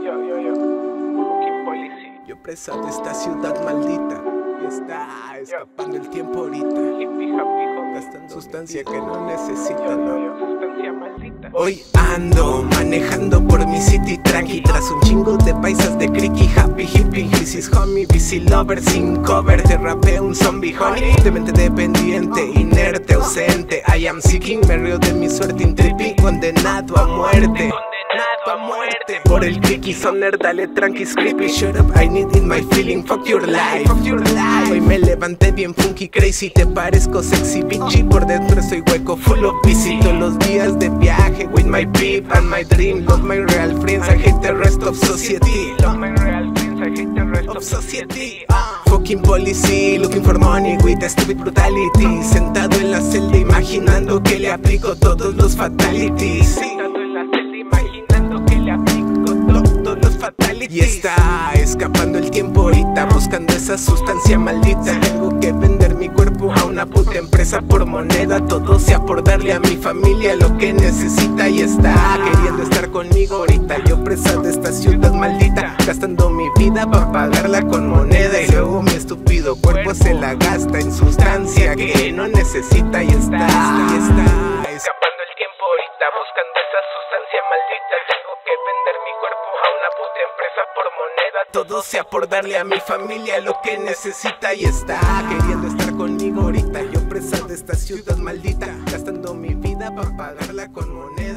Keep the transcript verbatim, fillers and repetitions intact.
Yo, yo, yo. Fucking policy. Yo presa de esta ciudad maldita y está escapando el tiempo ahorita. Hippie, happy, homie. Gastando sustancia que no necesita, Yo, yo, no. yo. Sustancia maldita. Hoy ando manejando por mi city tranqui, tras un chingo de paisas de creaky, happy, hippie, crisis, homie, busy lover, sin cover, te rapé un zombie, honey, de mente dependiente, inerte, ausente, I am seeking, me río de mi suerte, intripping, condenado a muerte. A muerte por el creaky soner, dale tranqui, creepy, shut up, I need it, my feeling, fuck your life, fuck your life. Hoy me levanté bien funky, crazy, te parezco sexy, bitchy, por dentro soy hueco, full of busy, todos los días de viaje, with my peep and my dream, love my real friends, I hate the rest of society, Love my real friends, I hate the rest of society, uh. Fucking policy, looking for money with a stupid brutality, sentado en la celda imaginando que le aplico todos los fatalities, sí. Y está escapando el tiempo ahorita, buscando esa sustancia maldita. Tengo que vender mi cuerpo a una puta empresa por moneda, todo sea por darle a mi familia lo que necesita. Y está queriendo estar conmigo ahorita, yo presa de esta ciudad maldita, gastando mi vida para pagarla con moneda. Y luego mi estúpido cuerpo se la gasta en sustancia que no necesita. Y está, y está escapando el tiempo ahorita, buscando esa sustancia maldita. Tengo que vender mi cuerpo a una puta empresa por moneda, todo sea por darle a mi familia lo que necesita. Y está queriendo estar conmigo ahorita, yo presa de esta ciudad maldita, gastando mi vida para pagarla con moneda.